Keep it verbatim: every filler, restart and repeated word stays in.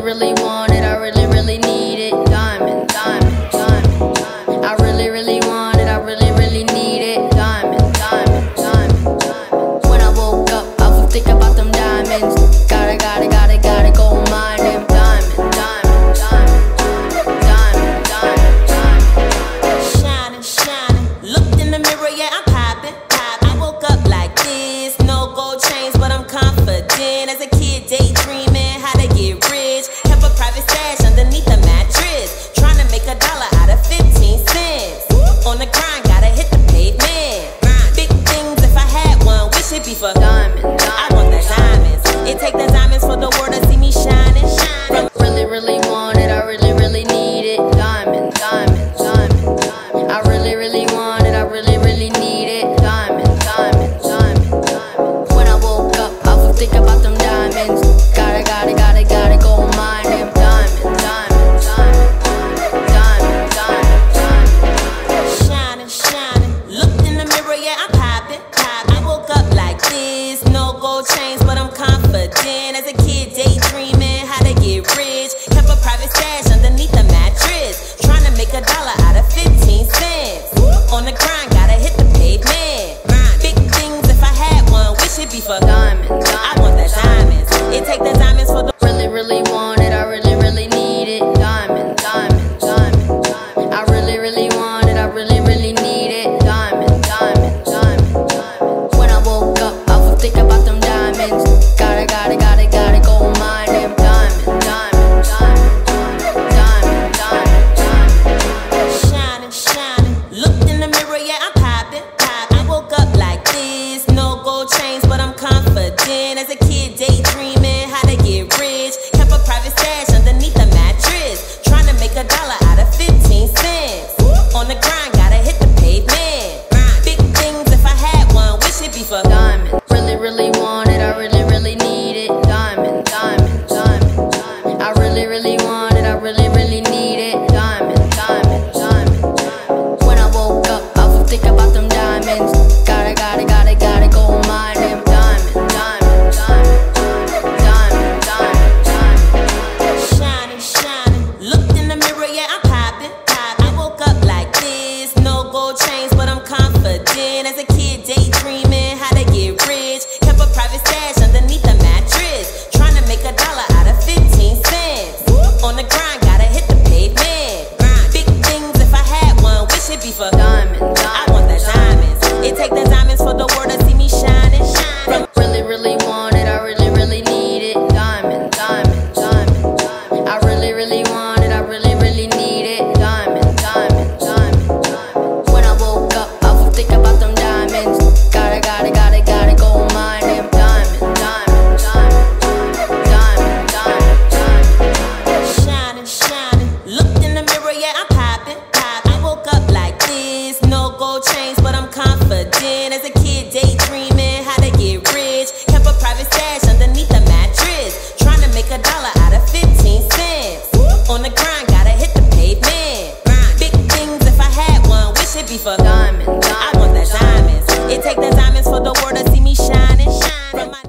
really want it, I really, really need it. Diamond, diamond, diamond, diamond. I really, really want it, I really, really need it. Diamond, diamond, diamond, diamond. When I woke up, I was thinking about them diamonds. Gotta, gotta, gotta, gotta go mine them. Diamond, diamond, diamond, diamond, diamond, diamond. Shining, shining. Looked in the mirror, yeah, I'm popping, popping. I woke up like this, no gold chains, but I'm confident. As a kid, daydreaming how to get rich. Kept a private stash underneath the mattress, trying to make a dollar out of fifteen cents. On the grind, gotta hit the pavement. Big things, if I had one, wish it'd be for diamond. I want the diamonds. It take the diamonds for the world to see me shining. Shining. Really, really want it, I really, really need it. Diamond, diamond, diamond, diamond. I really, really want it, I really, really need it. Diamond, diamond, diamond, diamond. When I woke up, I was thinking about them diamonds. Gotta, gotta, gotta, gotta go mine them. Diamond, diamond, diamond, diamond, diamond, diamond. Shining, shining. Looked in the mirror, yeah, I'm popping, popping. I woke up like this, no gold chains, but I'm confident. As a kid, daydreaming how to get rich. Kept a private stash underneath the mattress, trying to make a dollar out of fifteen cents. On the grind, gotta hit the pavement. Big things, if I had one, wish it'd be for Diamond, I want the diamonds. It take the diamonds for the really, really want it, I really, really need it. Diamond, diamond, diamond, diamond. I really, really want it, I really, really need it. Diamond, diamond, diamond, diamond. When I woke up, I was thinking about them diamonds. Gotta, gotta, gotta, gotta go mine them. Diamond, diamond, diamond, diamond, diamond, diamond. shining, shining. Looked in the mirror, yeah, I'm popping, popping. I woke up like this, no gold chains, but I'm confident. As a kid, daydreaming how to get rich. Kept a private stash underneath the mattress, trying to make a dollar out of fifteen cents. On the grind, gotta hit the pavement. Big things, if I had one, wish it'd be for Diamond, really, really want it, I really, really need it. Diamond, diamond, diamond, diamond. I really, really want it, I really, really need it. Diamond, diamond, diamond, diamond. When I woke up, I was thinking about them diamonds. Gotta, gotta, gotta, gotta go mine them. Diamond, diamond, diamond, diamond, diamond, diamond. shining, shining. Looked in the mirror, yeah, I'm popping, popping. I woke up like this, no gold chains, but I'm confident. As a kid, daydreaming how to get rich. Kept a private stash underneath the mattress, trying to make a dollar out of fifteen cents. On the grind, gotta hit the pavement. Big things, if I had one, wish it'd be for Diamond, I want the diamonds. It take the diamonds for the world to see me shining. Shining. really, really want it, I really, really need it. Diamond, diamond, diamond, diamond. I really, really want it, I really, really need it. Diamond, diamond, diamond, diamond. When I woke up, I was thinking about them diamonds. Gotta, gotta, gotta, gotta go mine them. Diamond, diamond, diamond, diamond, diamond, diamond. Shining, shining. Looked in the mirror, yeah, I'm popping.